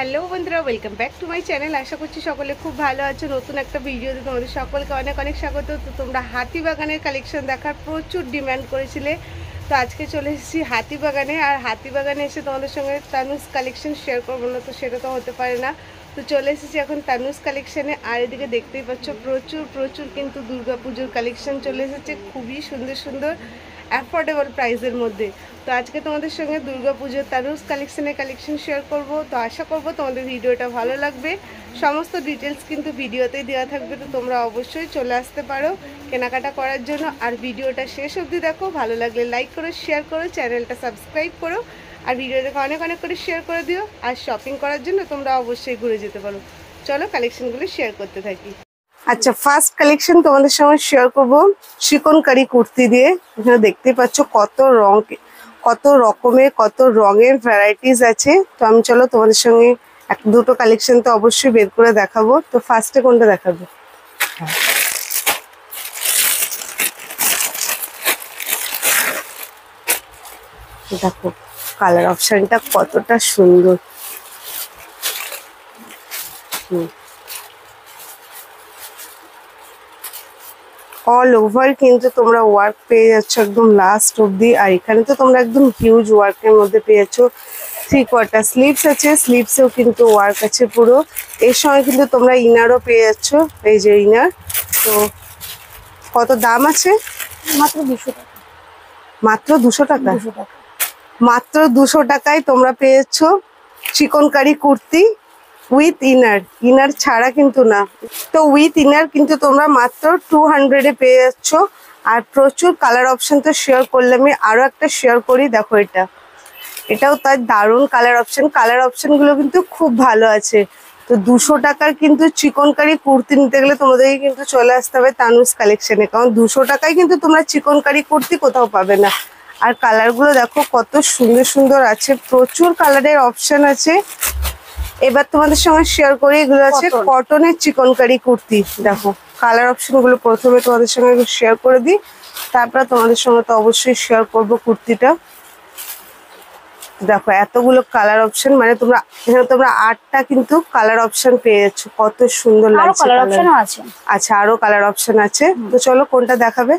Hello বন্ধুরা, welcome back to my channel. আশা করছি সকলে খুব ভালো আছো। নতুন একটা ভিডিওতে তোমাদের সকলকে অনেক অনেক স্বাগত। তো তোমরা হাতিবাগানের কালেকশন দেখার প্রচুর ডিমান্ড করেছিলে, তো আজকে চলে এসেছি হাতিবাগানে। আর হাতিবাগানে এসে তোমাদের সঙ্গে তানুজ কালেকশন শেয়ার করবো না, তো সেটা তো হতে পারে না। তো চলে এসেছি এখন তানুজ কালেকশানে। আর এদিকে দেখতেই পাচ্ছ প্রচুর প্রচুর কিন্তু দুর্গা পুজোর কালেকশন চলে এসেছে, খুবই সুন্দর সুন্দর অ্যাফোর্ডেবল প্রাইসের মধ্যে। তো আজকে তোমাদের সঙ্গে দুর্গা পুজোর তানুজ কালেকশন শেয়ার করব। তো আশা করব তোমাদের ভিডিওটা ভালো লাগবে। সমস্ত ডিটেলস কিন্তু ভিডিওতেই দেওয়া থাকবে, তো তোমরা অবশ্যই চলে আসতে পারো কেনাকাটা করার জন্য। আর ভিডিওটা শেষ অবধি দেখো, ভালো লাগলে লাইক করো, শেয়ার করো, চ্যানেলটা সাবস্ক্রাইব করো, আর ভিডিওটাকে অনেক অনেক করে শেয়ার করে দিও। আর শপিং করার জন্য তোমরা অবশ্যই ঘুরে যেতে পারো। চলো কালেকশনগুলো শেয়ার করতে থাকি। আচ্ছা, ফার্স্ট কালেকশন তোমাদের সঙ্গে শেয়ার করব চিকনকারি কুর্তি দিয়ে। এখানে দেখতে পাচ্ছ কত রকমের কত রঙের ভ্যারাইটিস আছে। তো আমি চলো তোমাদের সঙ্গে এক দুটো কালেকশন তো অবশ্যই বের করে দেখাবো। তো ফার্স্টে কোনটা দেখাবো? দেখো কালার অপশনটা কতটা সুন্দর। অল ওভার কিন্তু তোমরা ওয়ার্ক পেয়ে যাচ্ছ একদম লাস্ট অব্দি। আর এখানে তো তোমরা একদম হিউজ ওয়ার্কের মধ্যে পেয়ে যাচ্ছ। 3/4 স্লিভস আছে, স্লিভসেও কিন্তু ওয়ার্ক আছে পুরো। এর সঙ্গে কিন্তু তোমরা ইনারও পেয়ে যাচ্ছ, এই যে ইনার। তো কত দাম আছে? মাত্র 200 টাকা। মাত্র 200 টাকা? মাত্র 200 টাকায় তোমরা পেয়ে যাচ্ছ চিকনকারি কুর্তি উইথ ইনার ছাড়া কিন্তু না। তো উইথ ইনার কিন্তু তোমরা মাত্র 200-এ পেয়ে যাচ্ছ। আর প্রচুর কালার অপশন তো শেয়ার করলে, আমি আরো একটা শেয়ার করি। দেখো এটাও তার দারুণ কালার অপশনগুলো কিন্তু খুব ভালো আছে। তো 200 টাকার কিন্তু চিকনকারি কুর্তি নিতে গেলে তোমাদেরকে কিন্তু চলে আসতে হবে তানুজ কালেকশনে, কারণ 200 টাকায় কিন্তু তোমরা চিকনকারি কুর্তি কোথাও পাবে না। আর কালারগুলো দেখো কত সুন্দর সুন্দর আছে, প্রচুর কালারের অপশন আছে। এবার তোমাদের সঙ্গে শেয়ার করি, এগুলো আছে কটনের চিকনকারি কুর্তি। দেখো কালার অপশন গুলো প্রথমে তোমাদের সঙ্গে শেয়ার করে দিই, তারপর তোমাদের সঙ্গে তো অবশ্যই শেয়ার করব কুর্তিটা। দেখো এতগুলো কালার অপশন, মানে তোমরা 8টা কিন্তু কালার অপশন পেয়ে যাচ্ছ। কত সুন্দর লাগছে। আচ্ছা, আরো কালার অপশন আছে। তো চলো কোনটা দেখাবে?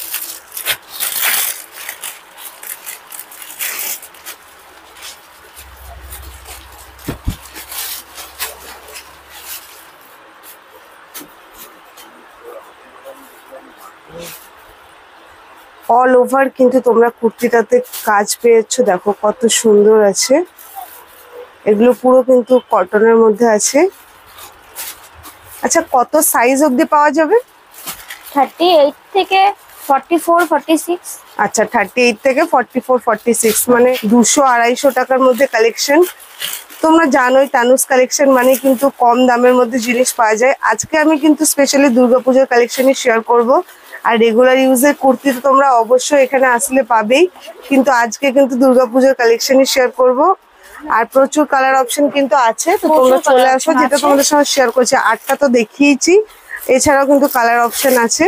অল ওভার কিন্তু তোমরা কুর্তিটাতে কাজ পেয়েছো। দেখো কত সুন্দর আছে, এগুলো পুরো কিন্তু কটনের মধ্যে আছে। আচ্ছা, কত সাইজ অবধি পাওয়া যাবে? 38 থেকে 44 46। আচ্ছা, 38 থেকে 44 46, মানে 200-250 টাকার মধ্যে কালেকশন। তোমরা জানোই তানুজ কালেকশন মানে কিন্তু কম দামের মধ্যে জিনিস পাওয়া যায়। আজকে আমি কিন্তু স্পেশালি দুর্গাপুজোর কালেকশনই শেয়ার করব। আর রেগুলার ইউজের কুর্তি তো তোমরা অবশ্যই এখানে আসলে পাবেই, কিন্তু আজকে কিন্তু দুর্গাপুজোর কালেকশনই শেয়ার করব। আর প্রচুর কালার অপশন কিন্তু আছে, তো তোমরা চলে আসো। যেটা তোমাদের সঙ্গে শেয়ার করছি 8টা তো দেখিয়েছি, এছাড়াও কিন্তু কালার অপশন আছে।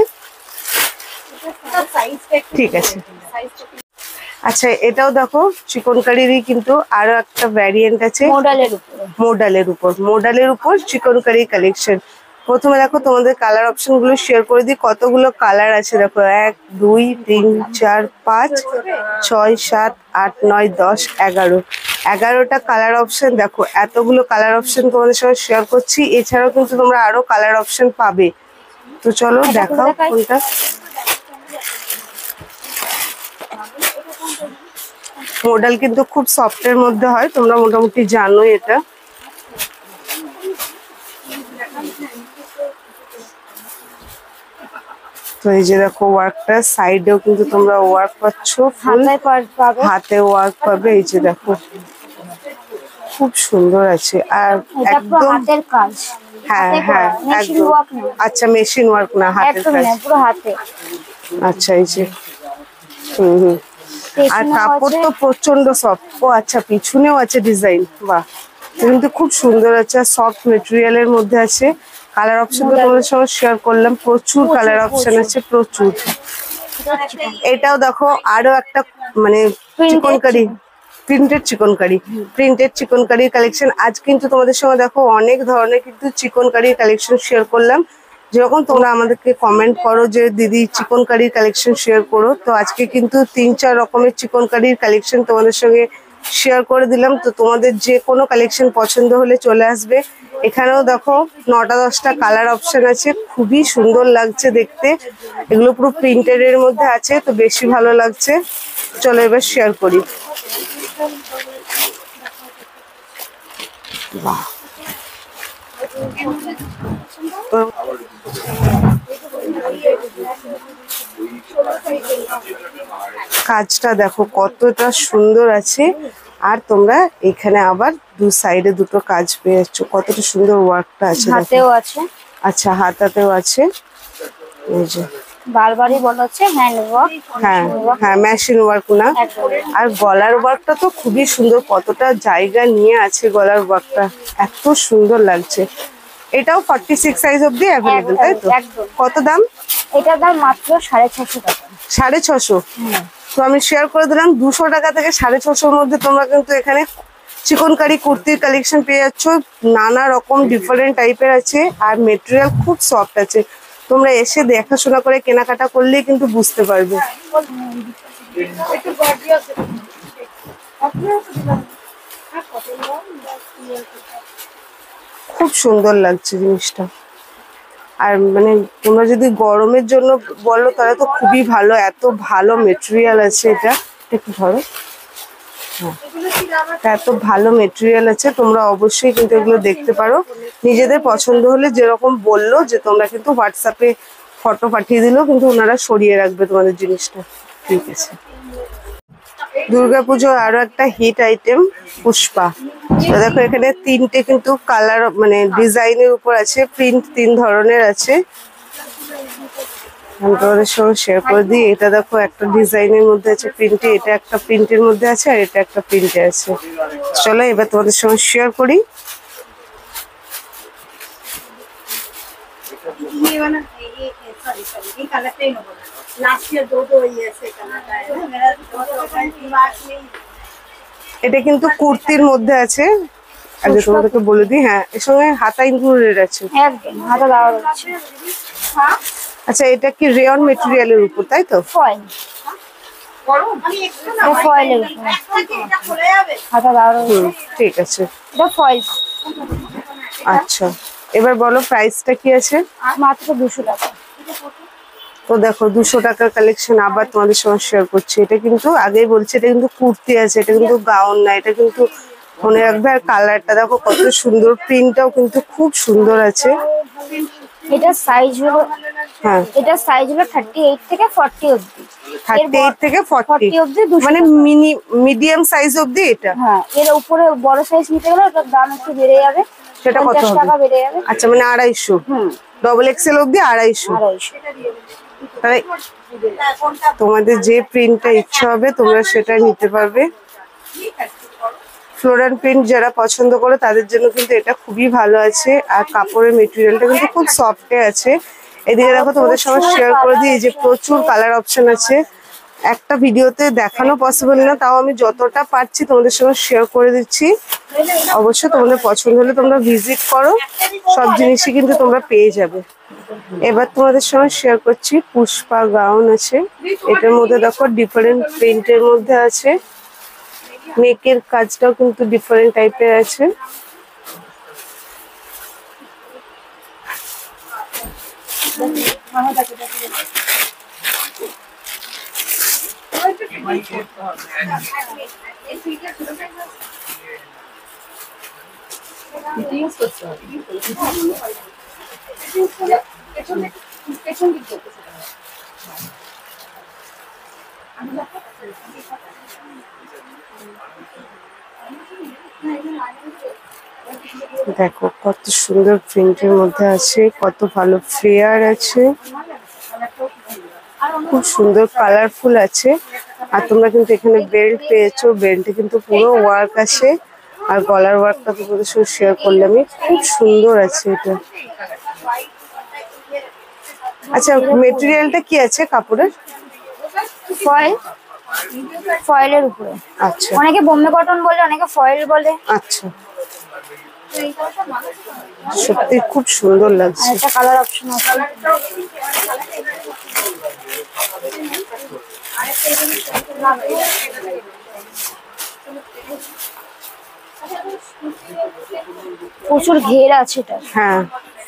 ঠিক আছে। আচ্ছা, এটাও দেখো চিকনকারিরই কিন্তু আরো একটা ভ্যারিয়েন্ট আছে মোডালের উপর চিকনকারি কালেকশন। প্রথমে দেখো তোমাদের কালার অপশন গুলো শেয়ার করে দিই, কতগুলো কালার আছে দেখো। 1 2 3 4 5 6 7 8 9 10 11টা কালার অপশন। দেখো এতগুলো কালার অপশন তোমাদের সঙ্গে শেয়ার করছি, এছাড়াও কিন্তু তোমরা আরো কালার অপশন পাবে। তো চলো দেখাও কোনটা। মডেল কিন্তু খুব সফটের মধ্যে হয়, তোমরা মোটামুটি জানো এটা। তো এই যে দেখো ওয়ার্কটা, সাইডেও কিন্তু তোমরা ওয়ার্ক পাচ্ছ, হাতে ওয়ার্ক পাবে। এই যে দেখো খুব সুন্দর আছে। আর একদম হাতের কাজ। হ্যাঁ হ্যাঁ একদম। আচ্ছা, মেশিন ওয়ার্ক না, হাতের কাজ। আচ্ছা, এই যে আর কাপড় তো প্রচন্ড সফট। ও আচ্ছা, পিছনেও আছে ডিজাইন। বাহ, কিন্তু খুব সুন্দর আছে, সফট মেটেরিয়ালের মধ্যে আছে। কালার অপশন তো তোমাদের সঙ্গে শেয়ার করলাম, প্রচুর কালার অপশন আছে, প্রচুর। এটাও দেখো আরো একটা মানে চিকনকারি প্রিন্টেড চিকনকারি, প্রিন্টেড চিকনকারির কালেকশন। আজ কিন্তু তোমাদের সঙ্গে দেখো অনেক ধরনের কিন্তু চিকনকারির কালেকশন শেয়ার করলাম। যেরকম তোমরা আমাদেরকে কমেন্ট করো যে দিদি চিকনকারির কালেকশন শেয়ার করো, তো আজকে কিন্তু 3-4 রকমের চিকনকারির কালেকশন তোমাদের সঙ্গে শেয়ার করে দিলাম। তো তোমাদের যে কোনো কালেকশন পছন্দ হলে চলে আসবে। এখানেও দেখো 9টা-10টা কালার অপশন আছে, খুবই সুন্দর লাগছে দেখতে। এগুলো পুরো প্রিন্টেড এর মধ্যে আছে, তো বেশি ভালো লাগছে। চলো এবার শেয়ার করি। বাহ, কাজটা দেখো কতটা সুন্দর আছে। আর তোমরা এখানে আবার দু সাইডে দুটো কাজ পেয়ে যাচ্ছ, কতটা সুন্দর ওয়ার্কটা আছে। হাতেও আছে। আচ্ছা, হাতাতেও আছে। এই যে বারবারই বলা হচ্ছে হ্যান্ড ওয়ার্ক। হ্যাঁ হ্যাঁ, মেশিন ওয়ার্ক না। আর গলার ওয়ার্কটা তো খুবই সুন্দর, কতটা জায়গা নিয়ে আছে গলার ওয়ার্কটা, এত সুন্দর লাগছে। এটাও 46 সাইজ অবধি অ্যাভেলেবেল, তাই তো? কত দাম? এটার দাম মাত্র 650 টাকা। 650? তো আমি শেয়ার করে দিলাম 200 টাকা থেকে 650-র মধ্যে তোমরা কিন্তু এখানে চিকনকারি কুর্তির কালেকশন পেয়ে যাচ্ছ। নানা রকম ডিফারেন্ট টাইপের আছে, আর মেটেরিয়াল খুব সফট আছে। তোমরা এসে দেখাশোনা করে কেনাকাটা করলেই কিন্তু বুঝতে পারবে। খুব সুন্দর লাগছে জিনিসটা। আর মানে তোমরা যদি গরমের জন্য বলো তাহলে তো খুবই ভালো, এত ভালো মেটেরিয়াল আছে। এটা একটু ধরো, এত ভালো মেটেরিয়াল আছে, তোমরা অবশ্যই কিন্তু এগুলো দেখতে পারো। নিজেদের পছন্দ হলে যেরকম বললো যে তোমরা কিন্তু হোয়াটসঅ্যাপে ফটো পাঠিয়ে দিলেও কিন্তু ওনারা সরিয়ে রাখবে তোমাদের জিনিসটা। ঠিক আছে। দুর্গাপুজোর আরো একটা হিট আইটেম পুষ্পা। তো দেখো এখানে 3টে কিন্তু কালার মানে ডিজাইনের উপর আছে, প্রিন্ট 3 ধরনের আছে। আমি তোমাদের সঙ্গে শেয়ার করে দিই। এটা দেখো একটা ডিজাইনের মধ্যে আছে প্রিন্টে, এটা একটা প্রিন্টের মধ্যে আছে, আর এটা একটা প্রিন্টে আছে। চলো এবার তোমাদের সঙ্গে শেয়ার করি। এটা কিন্তু কুর্তির মধ্যে আছে, আগে তোমাদেরকে বলে দিই। হ্যাঁ, এর সঙ্গে হাতা ইনক্লুডেড আছে। একদম হাতা দেওয়া আছে। আচ্ছা, এটা কি রেয়ন মেটেরিয়ালের উপর, তাই তো? ফয়েল, ফয়েলের উপর হাতা দেওয়া রয়েছে। ঠিক আছে, এটা ফয়েল। আচ্ছা এবার বলো প্রাইসটা কি আছে? মাত্র 200 টাকা। তো দেখো 200 টাকার কালেকশন আবার তোমাদের সঙ্গে শেয়ার করছি। এটা কিন্তু আগেই বলছি, এটা কিন্তু কুর্তি আছে, এটা কিন্তু গাউন না। এটা কিন্তু মনে রাখবে। আর কালারটা দেখো কত সুন্দর, প্রিন্টটাও কিন্তু খুব সুন্দর আছে। এটা সাইজ হলো, হ্যাঁ এটা সাইজ হলো 38 থেকে 40 অবধি। 38 থেকে 40 অবধি 200 মানে মিডিয়াম সাইজ অবধি এটা। হ্যাঁ, এর উপরে বড় সাইজ নিতে গেলে এটার দাম একটু বেড়ে যাবে। সেটা কত 50 টাকা হবে? বেড়ে যাবে। আচ্ছা, মানে 250। ডবল এক্সেল অবধি 250। 250। তাহলে তোমাদের যে প্রিন্টটা ইচ্ছা হবে তোমরা সেটা নিতে পারবে। ফ্লোরাল প্রিন্ট যারা পছন্দ করে তাদের জন্য কিন্তু এটা খুবই ভালো আছে। আর কাপড়ের মেটেরিয়ালটা কিন্তু খুব সফটে আছে। এদিকে দেখো তোমাদের সঙ্গে শেয়ার করে দিই যে প্রচুর কালার অপশন আছে। একটা ভিডিওতে দেখানো পসিবল না, তাও আমি যতটা পারছি তোমাদের সঙ্গে শেয়ার করে দিচ্ছি। অবশ্যই তোমাদের পছন্দ হলে তোমরা ভিজিট করো, সব জিনিসই কিন্তু তোমরা পেয়ে যাবে। এবার তোমাদের সঙ্গে শেয়ার করছি পুষ্পা গাউন আছে। এটার মধ্যে দেখো ডিফারেন্ট প্রিন্টের মধ্যে আছে, নেকের কাজটাও কিন্তু ডিফারেন্ট টাইপের আছে। দেখো কত সুন্দর প্রিন্টের মধ্যে আছে, কত ভালো ফ্লেয়ার আছে, খুব সুন্দর কালারফুল আছে। আর তোমরা কিন্তু এখানে বেল্ট পেয়েছো, বেল্টে কিন্তু পুরো ওয়ার্ক আছে। আর গলার ওয়ার্কটা তোমাদের সঙ্গে শেয়ার করলাম, খুব সুন্দর আছে এটা। আচ্ছা, মেটেরিয়ালটা কি আছে কাপড়ের? ফয়েল। ফয়েলের উপরে। আচ্ছা অনেকে বোম্বে কটন বলে, অনেকে ফয়েল বলে। আচ্ছা, সত্যি খুব সুন্দর আর লাগছে। একটা কালার অপশন আছে। প্রচুর ঘের আছে এটা। হ্যাঁ,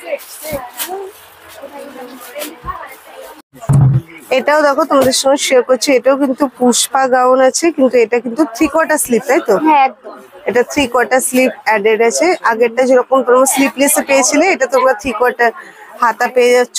এটাও দেখো তোমাদের সঙ্গে শেয়ার করছি, এটাও কিন্তু পুষ্পা গাউন আছে, কিন্তু এটা কিন্তু 3/4 স্লিভ, তাই তো? হ্যাঁ একদম। এটা 3/4 স্লিভ অ্যাডেড আছে। আগেরটা যেরকম তোমরা স্লিভলেসে পেয়েছিলে, এটা তোমরা 3/4 হাতা পেয়ে যাচ্ছ।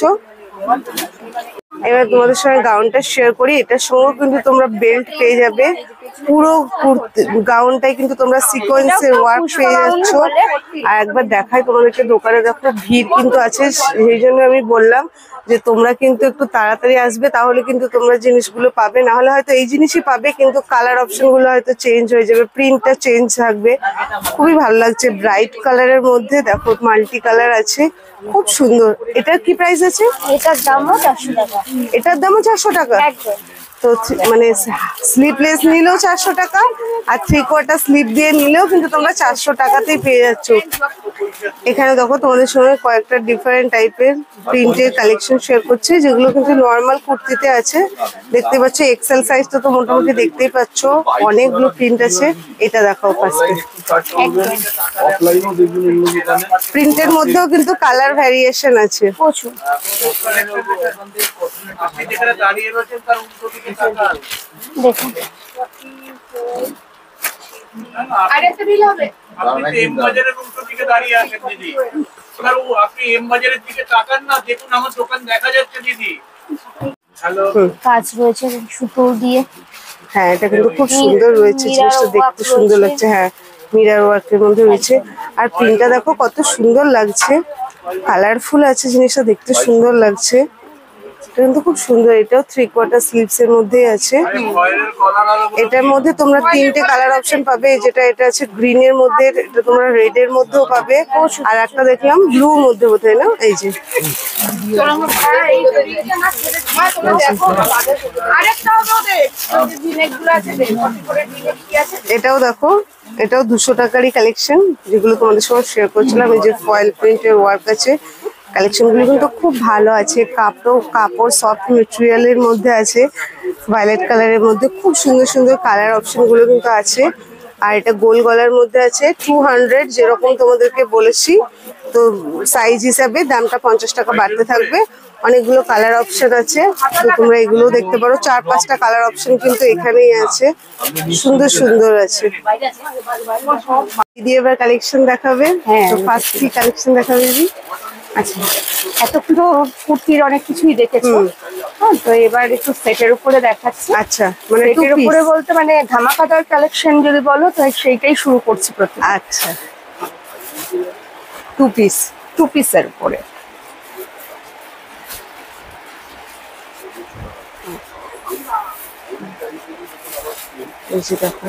এবার তোমাদের সঙ্গে গাউনটা শেয়ার করি। এটার সঙ্গেও কিন্তু তোমরা বেল্ট পেয়ে যাবে। পুরো গাউনটাই কিন্তু তোমরা সিকোয়েন্সের ওয়ার্ক পেয়ে যাচ্ছ। আর একবার দেখাই তোমাদেরকে, দোকানে দেখো ভিড় কিন্তু আছে, সেই জন্য আমি বললাম যে তোমরা কিন্তু একটু তাড়াতাড়ি আসবে, তাহলে কিন্তু তোমরা জিনিসগুলো পাবে। না হলে হয়তো এই জিনিসই পাবে, কিন্তু কালার অপশন গুলো হয়তো চেঞ্জ হয়ে যাবে, প্রিন্টটা চেঞ্জ থাকবে। খুবই ভালো লাগছে, ব্রাইট কালারের মধ্যে দেখো মাল্টি কালার আছে, খুব সুন্দর। এটার কি প্রাইস আছে? এটার দামও 400 টাকা। এটার দামও 400 টাকা? একদম। তো মানে স্লিভলেস নিলেও 400 টাকা, আর 3/4 স্লিভ দিয়ে নিলেও কিন্তু তোমরা 400 টাকাতেই পেয়ে যাচ্ছ। এখানে দেখো তোমাদের সঙ্গে কয়েকটা ডিফারেন্ট টাইপের প্রিন্টের কালেকশন শেয়ার করছি, যেগুলো কিন্তু নর্মাল কুর্তিতে আছে। দেখতে পাচ্ছ এক্সেল সাইজটা তো মোটামুটি দেখতেই পাচ্ছ, অনেকগুলো প্রিন্ট আছে। এটা দেখাও ফার্স্টে। প্রিন্টের মধ্যেও কিন্তু কালার ভ্যারিয়েশন আছে প্রচুর। দেখুন আরেকটা বিল হবে। আপনি এম বাজারের উল্টো দিকে দাঁড়িয়ে আছেন দিদি, এবার আপনি এম বাজারের দিকে তাকান না, দেখুন আমার দোকান দেখা যাচ্ছে দিদি। হ্যালো, কাজ রয়েছে সুতো দিয়ে। হ্যাঁ, এটা কিন্তু খুব সুন্দর রয়েছে, জিনিসটা দেখতে সুন্দর লাগছে। হ্যাঁ, মিরর ওয়ার্কের মধ্যে রয়েছে। আর প্রিন্টটা দেখো কত সুন্দর লাগছে, কালারফুল আছে, জিনিসটা দেখতে সুন্দর লাগছে। এটা কিন্তু খুব সুন্দর। এটাও 3/4 স্লিভস এর মধ্যেই আছে। এটার মধ্যে তোমরা 3টে কালার অপশন পাবে, যেটা এটা আছে গ্রিন এর মধ্যে, এটা তোমরা রেড এর মধ্যেও পাবে, আর একটা দেখলাম ব্লু মধ্যে বোধহয়, না? এই যে এটাও দেখো, এটাও 200 টাকারই কালেকশন, যেগুলো তোমাদের সঙ্গে শেয়ার করছিলাম। এই যে ফয়েল প্রিন্টের ওয়ার্ক আছে, কালেকশন গুলো কিন্তু খুব ভালো আছে। কাপড় সফট মেটেরিয়ালের মধ্যে আছে, ভায়োলেট কালারের মধ্যে খুব সুন্দর সুন্দর কালার অপশন গুলো কিন্তু আছে। আর এটা গোল গলার মধ্যে আছে, 200, যেরকম তোমাদেরকে বলেছি। তো সাইজ হিসাবে দামটা 50 টাকা বাড়তে থাকবে। অনেকগুলো কালার অপশন আছে, তো তোমরা এগুলো দেখতে পারো। 4-5টা কালার অপশন কিন্তু এখানেই আছে, সুন্দর সুন্দর আছে। দিদি এবার কালেকশন দেখাবে। হ্যাঁ, তো ফার্স্ট কি কালেকশন দেখাবে দিদি? আচ্ছা, এতগুলো কুর্তির অনেক কিছুই দেখেছো। হ্যাঁ, তো এবার একটু সেটের উপরে দেখাচ্ছি। আচ্ছা, মানে সেটের উপরে বলতে মানে ধামাকাদার কালেকশন যদি বলো তো সেইটাই শুরু করছি প্রথমে। আচ্ছা, 2 পিস। 2 পিসের উপরে এই যে দেখো,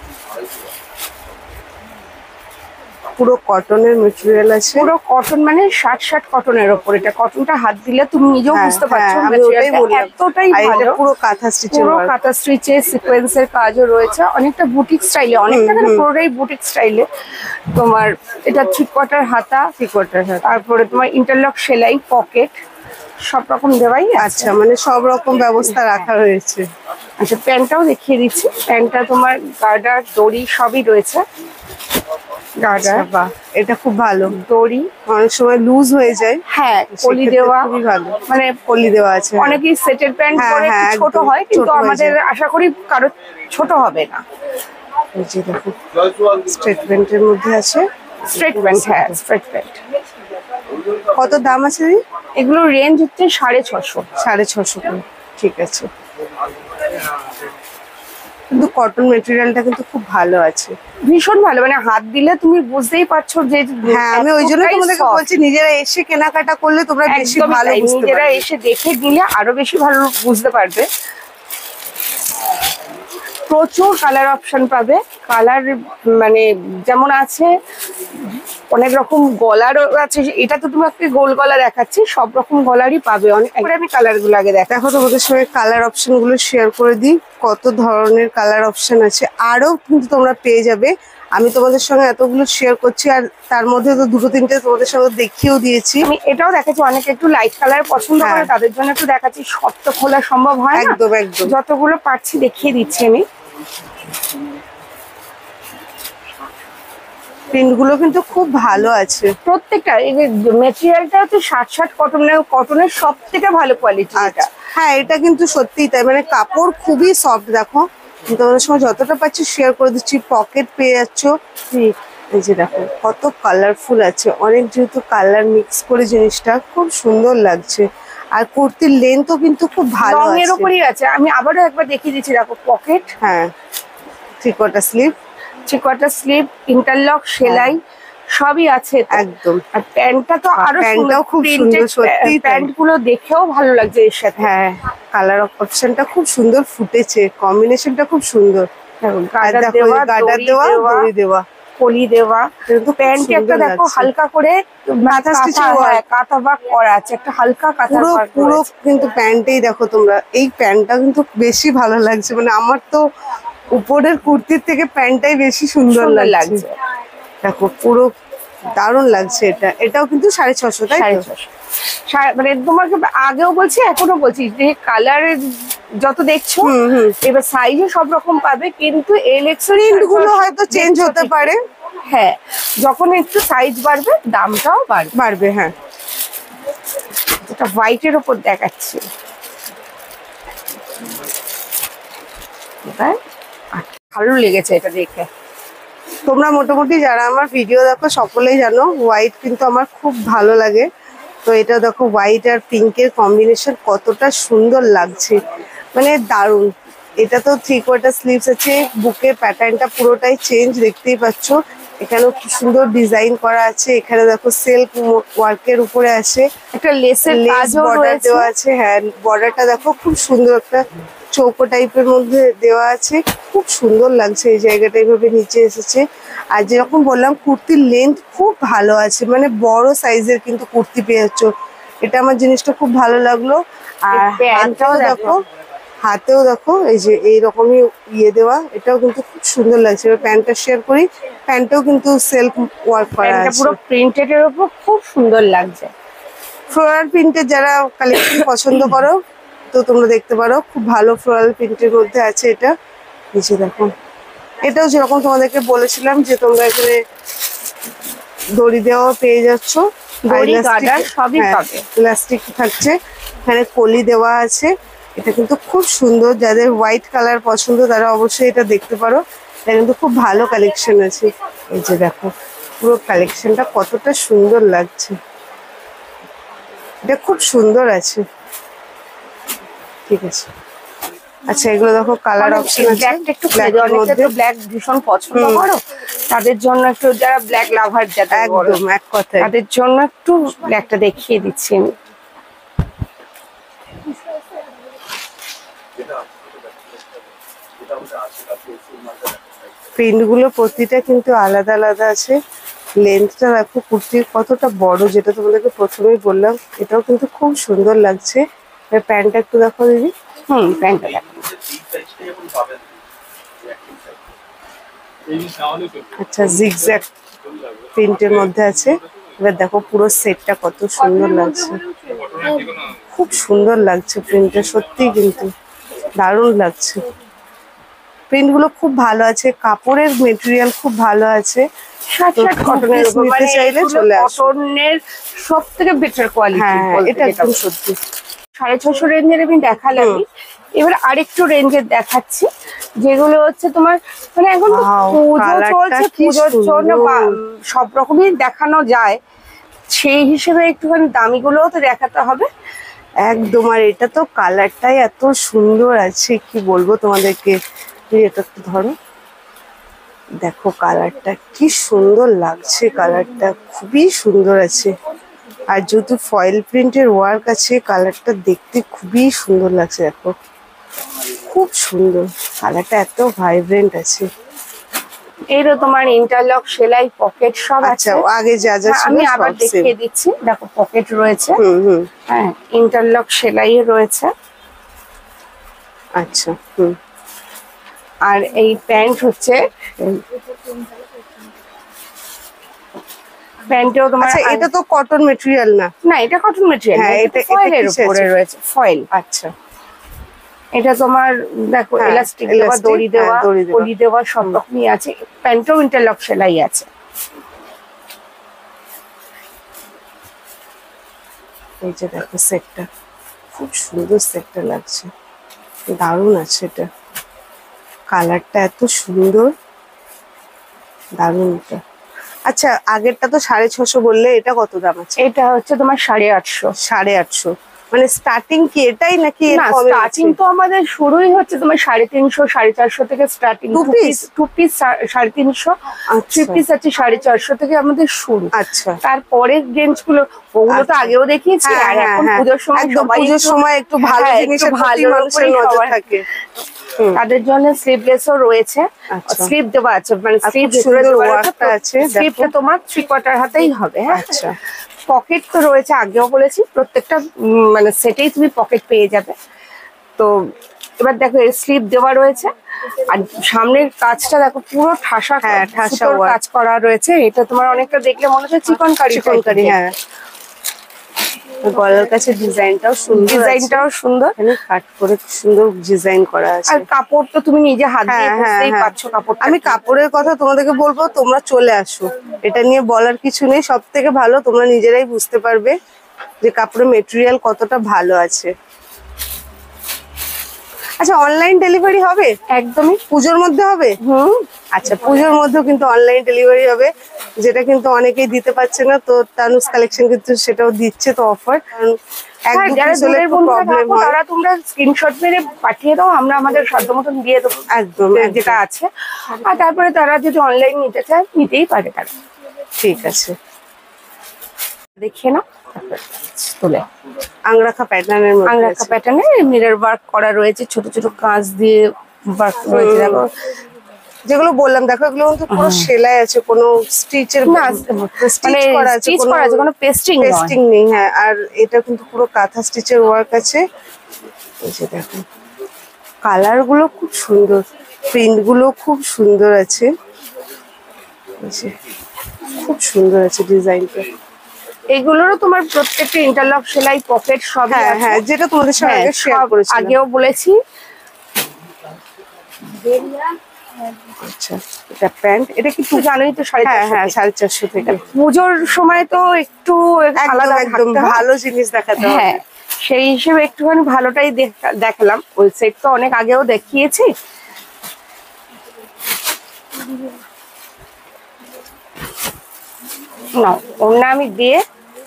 পুরো কটনের মেটেরিয়াল আছে। পুরো কটন, মানে 60 কটনের উপর। এটা কটনটা হাত দিলে তুমি নিজেও হ্যাঁ, বুঝতে পারছো হ্যাঁ, আমি ওটাই materialটা বললাম। এতটাই আর এটা ভালো। পুরো কাঁথা স্টিচের পুরো ওয়ার্ক। কাঁথা স্টিচে সিকোয়েন্সের কাজও রয়েছে, অনেকটা বুটিক স্টাইলে, অনেকটা মানে পুরোটাই বুটিক স্টাইলে। তোমার এটা 3/4 হাতা, 3/4 হাত। তারপরে তোমার ইন্টারলক সেলাই, পকেট সব রকম দেওয়াই আছে। আচ্ছা, মানে সব রকম ব্যবস্থা রাখা হয়েছে। আচ্ছা, প্যান্টটাও দেখিয়ে দিচ্ছি। প্যান্টটা তোমার গার্ডার, দড়ি সবই রয়েছে। গার্ডার, আচ্ছা, বাহ, এটা খুব ভালো। দড়ি, অনেক সময় লুজ হয়ে যায়। হ্যাঁ কলি সেক্ষেত্রে দেওয়া, খুবই ভালো। মানে কলি দেওয়া আছে। অনেকেই সেটের প্যান্ট হ্যাঁ, পরে হ্যাঁ, একটু ছোট একদম হয়, ছোট কিন্তু হয়ে আমাদের যায়। আশা করি কারো ছোট হবে না। এই যে দেখো, স্ট্রেট প্যান্টের মধ্যে আছে। স্ট্রেট প্যান্ট, হ্যাঁ স্ট্রেট প্যান্ট। কত দাম আছে দিদি? এগুলো রেঞ্জ হচ্ছে 650। 650 করে, ঠিক আছে। কিন্তু কটন মেটেরিয়ালটা কিন্তু খুব ভালো আছে, ভীষণ ভালো, মানে হাত দিলে তুমি বুঝতেই পারছো যে হ্যাঁ। আমি ওই জন্য এতটাই তোমাদেরকে soft। বলছি, নিজেরা এসে কেনাকাটা করলে তোমরা বেশি একদমই ভালো তাই, বুঝতে নিজেরা পারবে। এসে দেখে নিলে আরো বেশি ভালো বুঝতে পারবে। প্রচুর কালার অপশন পাবে। কালার মানে যেমন আছে, অনেক রকম গলারও আছে। এটা তো তোমাকে গোল গলা দেখাচ্ছি, সব রকম গলারই পাবে। অনেক করে আমি কালার গুলো আগে দেখো তোমাদের সঙ্গে কালার অপশন গুলো শেয়ার করে দিই, কত ধরনের কালার অপশন আছে, আরো কিন্তু তোমরা পেয়ে যাবে। আমি তোমাদের সঙ্গে এতগুলো শেয়ার করছি, আর তার মধ্যে তো দুটো তিনটে তোমাদের সঙ্গে দেখিয়েও দিয়েছি। আমি এটাও দেখাচ্ছি, অনেকে একটু লাইট কালার পছন্দ করে, তাদের জন্য একটু দেখাচ্ছি। সব তো খোলা সম্ভব হয় না, একদম একদম। যতগুলো পারছি দেখিয়ে দিচ্ছি আমি। প্রিন্টগুলো কিন্তু খুব ভালো আছে প্রত্যেকটা। এই যে মেটেরিয়ালটা হচ্ছে 60 কটনের সব থেকে ভালো কোয়ালিটি এটা। হ্যাঁ, এটা কিন্তু সত্যিই তাই, মানে কাপড় খুবই সফট। দেখো তোমাদের সঙ্গে যতটা পাচ্ছি শেয়ার করে দিচ্ছি। পকেট পেয়ে যাচ্ছ, এই যে দেখো কত কালারফুল আছে, অনেক যেহেতু কালার মিক্স করে জিনিসটা খুব সুন্দর লাগছে। আর কুর্তির লেন্থও কিন্তু খুব ভালো আছে, রঙের উপরই আছে। আমি আবারও একবার দেখিয়ে দিচ্ছি, দেখো পকেট, হ্যাঁ 3/4 স্লিভ, 3/4 স্লিভ, ইন্টারলক, সেলাই সবই আছে একদম। আর প্যান্টটা তো আরো প্যান্টটাও খুব সুন্দর, সত্যি প্যান্ট গুলো দেখেও ভালো লাগছে এর সাথে। হ্যাঁ, কালার অপশনটা খুব সুন্দর ফুটেছে, কম্বিনেশনটা খুব সুন্দর। গার্ডার দেখো দেওয়া, গার্ডার দেওয়া, দড়ি দেওয়া, কলি দেওয়া। কিন্তু প্যান্ট একটা দেখো হালকা করে কাঁথা স্টিচের কাঁথা ওয়ার্ক করা আছে, একটা হালকা কাঁথা পুরো ওয়ার্ক পুরো কিন্তু প্যান্টেই দেখো তোমরা, এই প্যান্টটা কিন্তু বেশি ভালো লাগছে। মানে আমার তো উপরের কুর্তির থেকে প্যান্টটাই বেশি সুন্দর লাগছে। দেখো পুরো দারুণ লাগছে। এটাও কিন্তু 650, তাই তো? 650। মানে তোমাকে আগেও বলছি, এখনো বলছি যে কালারের যত দেখছো, এবার সাইজে সব রকম পাবে, কিন্তু প্রিন্ট গুলো হয়তো চেঞ্জ হতে পারে। হ্যাঁ, যখন একটু সাইজ বাড়বে দামটাও বাড়বে। হ্যাঁ, এটা হোয়াইটের উপর দেখাচ্ছি। ভালো লেগেছে এটা দেখে। তোমরা মোটামুটি যারা আমার ভিডিও দেখো সকলেই জানো হোয়াইট কিন্তু আমার খুব ভালো লাগে। তো এটা দেখো হোয়াইট আর পিঙ্কের কম্বিনেশন কতটা সুন্দর লাগছে, মানে দারুণ। এটা তো 3/4 স্লিভস আছে, বুকের প্যাটার্নটা পুরোটাই চেঞ্জ, দেখতেই পাচ্ছ। এখানেও খুব সুন্দর ডিজাইন করা আছে। এখানে দেখো সেলফ ওয়ার্কের উপরে আছে, একটা লেসের বর্ডার দেওয়া আছে। হ্যাঁ, বর্ডারটা দেখো খুব সুন্দর, একটা চৌকো টাইপের মধ্যে দেওয়া আছে, খুব সুন্দর লাগছে। এই জায়গাটা এইভাবে নিচে এসেছে। আর যেরকম বললাম কুর্তির লেন্থ খুব ভালো আছে, মানে বড় সাইজের কিন্তু কুর্তি পেয়ে যাচ্ছ। এটা আমার জিনিসটা খুব ভালো লাগলো। আর হাতেও দেখো এই যে এইরকমই দেওয়া, এটাও কিন্তু খুব সুন্দর লাগছে। এবার প্যান্টটা শেয়ার করি, প্যান্টটাও কিন্তু সেলফ ওয়ার্ক করা আছে, পুরো প্রিন্টেড এর উপর খুব সুন্দর লাগছে। ফ্লোরাল প্রিন্টের যারা কালেকশন পছন্দ করো তো তোমরা দেখতে পারো, খুব ভালো ফ্লোরাল প্রিন্টের মধ্যে আছে এটা। নিচে দেখো, এটাও যেরকম তোমাদেরকে বলেছিলাম যে তোমরা এখানে দড়ি দেওয়া পেয়ে যাচ্ছ, সবই পাবে, ইলাস্টিক থাকছে, এখানে কলি দেওয়া আছে। এটা কিন্তু খুব সুন্দর, যাদের হোয়াইট কালার পছন্দ তারা অবশ্যই এটা দেখতে পারো। এটা কিন্তু খুব ভালো কালেকশন আছে। এই যে দেখো পুরো কালেকশনটা কতটা সুন্দর লাগছে, এটা খুব সুন্দর আছে। ঠিক আছে, আচ্ছা এগুলো দেখো কালার অপশন আছে। একটু ব্ল্যাক ভীষণ পছন্দ করো, তাদের জন্য একটু, যারা ব্ল্যাক লাভার যারা, একদম এক কথায় তাদের জন্য একটু ব্ল্যাকটা দেখিয়ে দিচ্ছি আমি। প্রিন্ট গুলো প্রতিটা কিন্তু আলাদা আলাদা আছে। লেন্থটা দেখো কুর্তির কতটা বড়, যেটা তোমাদেরকে প্রথমেই বললাম। এটাও কিন্তু খুব সুন্দর লাগছে। প্যান্টটা একটু দেখো দিদি। প্যান্টটা দেখো, আচ্ছা জিগজ্যাগ প্রিন্টের মধ্যে আছে। এবার দেখো পুরো সেটটা কত সুন্দর লাগছে, খুব সুন্দর লাগছে প্রিন্টটা, সত্যি কিন্তু দারুণ লাগছে। প্রিন্ট গুলো খুব ভালো আছে, কাপড়ের মেটেরিয়াল খুব ভালো আছে। কটনের চাইলে চলে আসো, কটনের সব থেকে বেটার কোয়ালিটি। হ্যাঁ, এটা একদম সত্যি। 650 রেঞ্জের আমি দেখালাম। এবার আরেকটু রেঞ্জের দেখাচ্ছি, যেগুলো হচ্ছে তোমার মানে এখন তো পুজো চলছে, পুজোর জন্য সব রকমই দেখানো যায়, সেই হিসেবে একটুখানি দামিগুলোও তো দেখাতে হবে। একদম, আর এটা তো কালারটাই এত সুন্দর আছে, কি বলবো তোমাদেরকে। এটা একটু ধরো, দেখো কালারটা কি সুন্দর লাগছে, কালারটা খুবই সুন্দর আছে। আর যেহেতু ফয়েল প্রিন্টের ওয়ার্ক আছে, কালারটা দেখতে খুবই সুন্দর লাগছে। দেখো খুব সুন্দর, কালারটা এত ভাইব্রেন্ট আছে। এরও তোমার ইন্টারলক, সেলাই, পকেট সব আচ্ছা, আছে। আগে যা যা ছিল আমি আবার সব দেখিয়ে same। দিচ্ছি, দেখো পকেট রয়েছে, হুম। হ্যাঁ ইন্টারলক সেলাই রয়েছে। আচ্ছা, আর এই প্যান্ট হচ্ছে, প্যান্টেও তোমার আচ্ছা এটা তো কটন মেটেরিয়াল না? না, এটা কটন মেটেরিয়াল, হ্যাঁ, এটা এটা ফয়েলের কিসে উপরে আছে? রয়েছে, ফয়েল। আচ্ছা, এটা তোমার দেখো হ্যাঁ, এলাস্টিক দেওয়া, elastic, দড়ি দেওয়া, হ্যাঁ, দড়ি দেওয়া। কলি দেওয়া সব রকমই আছে। প্যান্টেও ইন্টারলক সেলাই আছে। এই যে দেখো সেটটা, খুব সুন্দর সেটটা লাগছে, দারুণ আছে এটা, কালারটা এত সুন্দর, দারুণ এটা। আচ্ছা আগেরটা তো 650 বললে, এটা কত দাম আছে? এটা হচ্ছে তোমার 850। 850, মানে স্টার্টিং কি এটাই নাকি এর না, কমে স্টার্টিং আছে? তো আমাদের শুরুই হচ্ছে তোমার 350, 450 থেকে স্টার্টিং। Two piece? 2 পিস 350, আচ্ছা। 3 পিস আছে 450 থেকে আমাদের শুরু। আচ্ছা, তারপরের রেঞ্জ গুলো ওগুলো তো আচ্ছা। আগেও দেখিয়েছি। হ্যাঁ, আর হ্যাঁ, এখন হ্যাঁ। পুজোর সময় একদম সবাই পুজোর সময় একটু ভালো হ্যাঁ, জিনিসের একটু প্রতি ভালোর মানুষের উপরেই নজর সবার থাকে। তাদের জন্য স্লিভলেসও রয়েছে, আচ্ছা। স্লিভ দেওয়া আছে, মানে আর স্লিভ খুব সুন্দর ওয়ার্কটা আছে, স্লিভটা দেখো। তোমার 3/4 হাতেই হবে। হ্যাঁ, আচ্ছা, পকেট তো রয়েছে, আগেও বলেছি প্রত্যেকটা মানে সেটেই তুমি পকেট পেয়ে যাবে। তো এবার দেখো এর স্লিভ দেওয়া রয়েছে, আর সামনের কাজটা দেখো পুরো ঠাসা, হ্যাঁ, ঠাসা সুতোর work। কাজ করা রয়েছে। এটা তোমার অনেকটা দেখলে মনে হচ্ছে চিকনকারি, চিকনকারি, হ্যাঁ। গলার কাছে ডিজাইনটাও সুন্দর, ডিজাইনটাও সুন্দর। এখানে কাট করে কি সুন্দর ডিজাইন করা আছে। আর কাপড় তো তুমি নিজে হাত দিয়ে হ্যাঁ, বুঝতেই হ্যাঁ। পারছো কাপড়টা। আমি কাপড়ের কথা তোমাদেরকে বলবো, তোমরা চলে আসো, এটা নিয়ে বলার কিছু নেই। সব থেকে ভালো তোমরা নিজেরাই বুঝতে পারবে যে কাপড়ের মেটেরিয়াল কতটা ভালো আছে। আচ্ছা অনলাইন ডেলিভারি হবে? একদমই। পুজোর মধ্যে হবে? আচ্ছা, পুজোর মধ্যেও কিন্তু অনলাইন ডেলিভারি হবে, যেটা কিন্তু অনেকেই দিতে পারছে না। তো তানুজ কালেকশন কিন্তু সেটাও দিচ্ছে তো অফার, কারণ এক হ্যাঁ, দু যারা piece হলে দূরের একটু বন্ধুরা প্রবলেম থাকো হয়। তারা তোমরা স্ক্রিনশট মেরে পাঠিয়ে দাও, আমরা আমাদের সাধ্য মতন দিয়ে দেবো একদম, যেটা আছে। আর তারপরে তারা যদি অনলাইন নিতে চায় নিতেই পারে তারা। ঠিক আছে। দেখিয়ে নাও, তারপরে তুলে আংরাখা প্যাটার্নের মধ্যে আংরাখা আছে। প্যাটার্নে মিরর ওয়ার্ক করা রয়েছে, ছোট ছোট কাঁচ দিয়ে ওয়ার্ক রয়েছে। দেখো যেগুলো বললাম, দেখো এগুলো কিন্তু পুরো সেলাই আছে, কোনো স্টিচের না, স্টিচ করা আছে, স্টিচ করা আছে, কোনো পেস্টিং পেস্টিং নেই। হ্যাঁ, আর এটা কিন্তু পুরো কাঁথা স্টিচের ওয়ার্ক আছে। এই যে দেখো কালার গুলো খুব সুন্দর, প্রিন্ট গুলো খুব সুন্দর আছে, এই যে খুব সুন্দর আছে ডিজাইনটা। এগুলোরও তোমার প্রত্যেকটা ইন্টারলক, সেলাই, পকেট সব। হ্যাঁ, হ্যাঁ, যেটা তোমাদের সঙ্গে হ্যাঁ, আগে শেয়ার সব করেছিলাম। আগেও বলেছি। আচ্ছা, এটা প্যান্ট, এটা কি তুই জানোই তো হ্যাঁ, 450 হ্যাঁ, 450 থেকে। পুজোর সময় তো একটু আলাদা একদম থাকতে হয়। ভালো জিনিস দেখাতে হবে। হ্যাঁ, সেই হিসেবে একটুখানি ভালোটাই দেখালাম। ওই সেট তো অনেক আগেও দেখিয়েছি। না, ওনা আমি দিয়ে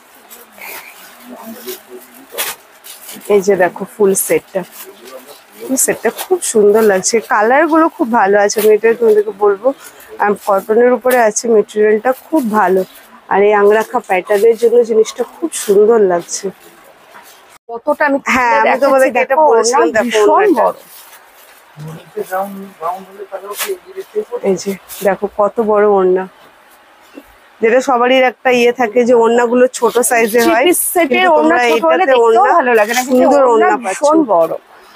এই যে দেখো ফুল সেটটা, সেটটা খুব সুন্দর লাগছে, কালার গুলো খুব ভালো আছে। আমি এটা তোমাদেরকে বলবো, কটনের উপরে আছে, মেটেরিয়ালটা খুব ভালো। আর এই আংরাখা প্যাটার্নের জন্য জিনিসটা খুব সুন্দর লাগছে। কতটা আমি হ্যাঁ, আমি তোমাদেরকে এটা বলেছিলাম, দেখো ভীষণ ওড়নাটা। বড়। এই যে দেখো কত বড় ওড়না, যেটা সবারই একটা ইয়ে থাকে যে ওড়নাগুলো ছোট সাইজের হয়, সেটের কিন্তু ওড়না তোমরা ছোট হলে এটাতে দেখতেও ওড়না ভালো লাগে না, কিন্তু সুন্দর ওড়না ওড়না পাচ্ছ। ভীষণ বড়।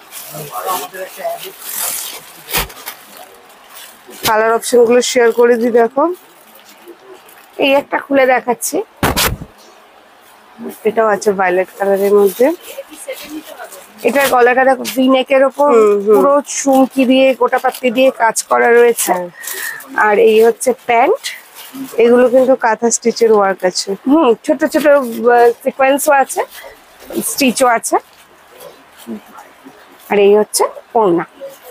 কালার অপশন গুলো শেয়ার করে দিই, দেখো এই একটা খুলে দেখাচ্ছি। এটাও আছে ভায়োলেট কালারের মধ্যে। এটার গলাটা দেখো ভি নেকের ওপর পুরো চুমকি দিয়ে, গোটা পাত্তি দিয়ে কাজ করা রয়েছে। আর এই হচ্ছে প্যান্ট। এগুলো কিন্তু কাঁথা স্টিচের ওয়ার্ক আছে। ছোট ছোট সিকোয়েন্সও আছে, স্টিচও আছে। আর এই হচ্ছে ওড়না।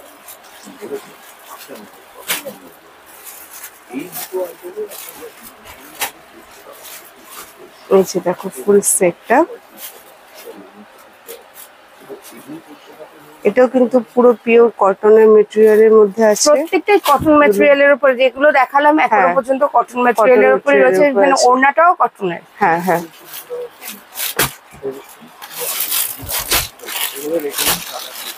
এই যে দেখো ফুল সেটটা, এটাও কিন্তু পুরো পিওর কটনের মেটেরিয়ালের মধ্যে আছে। প্রত্যেকটাই কটন ম্যাটেরিয়ালের উপর, যেগুলো দেখালাম এখনো হ্যাঁ, পর্যন্ত কটন ম্যাটেরিয়ালের উপরে material রয়েছে। এর উপর মানে আছে। ওড়নাটাও কটনের। হ্যাঁ, হ্যাঁ,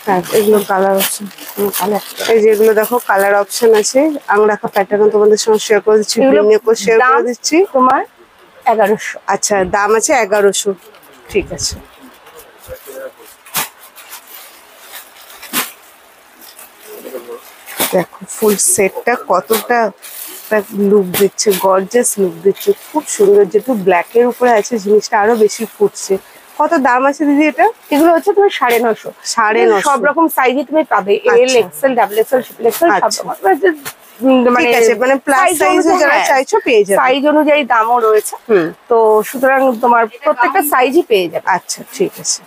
হ্যাঁ এগুলো কালার অপশন, কালার এই যে এগুলো দেখো কালার অপশন আছে। আংরাখা প্যাটার্ন তোমাদের সঙ্গে শেয়ার করে দিচ্ছি, এগুলো নেকও শেয়ার দাম করে দিচ্ছি। তোমার 1100। আচ্ছা দাম আছে 1100, ঠিক আছে। দেখো ফুল সেটটা কতটা লুক দিচ্ছে, গর্জিয়াস লুক দিচ্ছে, খুব সুন্দর। যেহেতু ব্ল্যাক এর উপরে আছে জিনিসটা আরো বেশি ফুটছে। কত দাম আছে দিদি এটা? এগুলো হচ্ছে তোমার 950। 950 সব রকম সাইজে তুমি পাবে, এল, আচ্ছা। XL, double XL, triple XL সব আচ্ছা। রকম। ঠিক আছে, মানে প্লাস সাইজে যারা চাইছো পেয়ে যাবে। সাইজ অনুযায়ী দামও রয়েছে। হুম। তো সুতরাং তোমার প্রত্যেকটা সাইজই পেয়ে যাবে। আচ্ছা ঠিক আছে।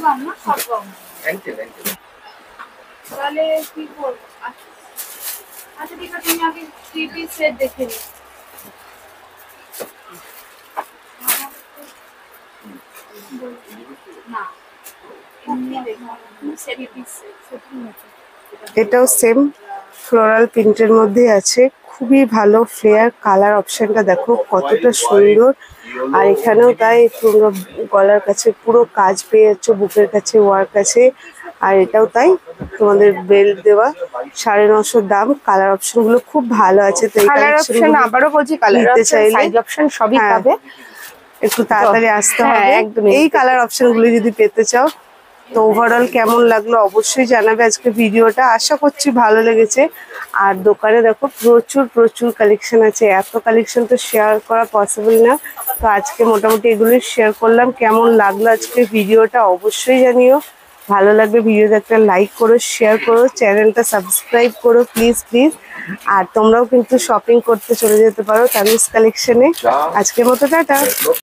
তাহলে কি করবো? আচ্ছা ঠিক আছে, তুমি আগে 3 পিস সেট দেখে নিই। না এমনি দেখো, 3 পিস সেট এটাও সেম ফ্লোরাল প্রিন্টের মধ্যে আছে, খুবই ভালো। ফ্লেয়ার কালার অপশনটা দেখো কতটা সুন্দর। আর এখানেও তাই তোমরা গলার কাছে পুরো কাজ পেয়ে যাচ্ছ, বুকের কাছে ওয়ার্ক আছে। আর এটাও তাই, তোমাদের বেল্ট দেওয়া। 950 দাম। কালার অপশন গুলো খুব ভালো আছে। তো এই কালার collection অপশন গুলো আবারও বলছি, কালার নিতে অপশন, চাইলে সাইজ অপশন সবই হ্যাঁ, পাবে। একটু তাড়াতাড়ি আসতে হ্যাঁ, হবে একদমই। এই কালার অপশন গুলো যদি পেতে চাও। তো ওভারঅল কেমন লাগলো অবশ্যই জানাবে আজকে ভিডিওটা, আশা করছি ভালো লেগেছে। আর দোকানে দেখো প্রচুর প্রচুর কালেকশন আছে, এত কালেকশন তো শেয়ার করা পসিবল না। তো আজকে মোটামুটি এগুলোই শেয়ার করলাম। কেমন লাগলো আজকে ভিডিওটা অবশ্যই জানিও। ভালো লাগবে ভিডিওতে একটা লাইক করো, শেয়ার করো, চ্যানেলটা সাবস্ক্রাইব করো প্লিজ প্লিজ। আর তোমরাও কিন্তু শপিং করতে চলে যেতে পারো তানিস কালেকশনে। আজকের মতো টাটা।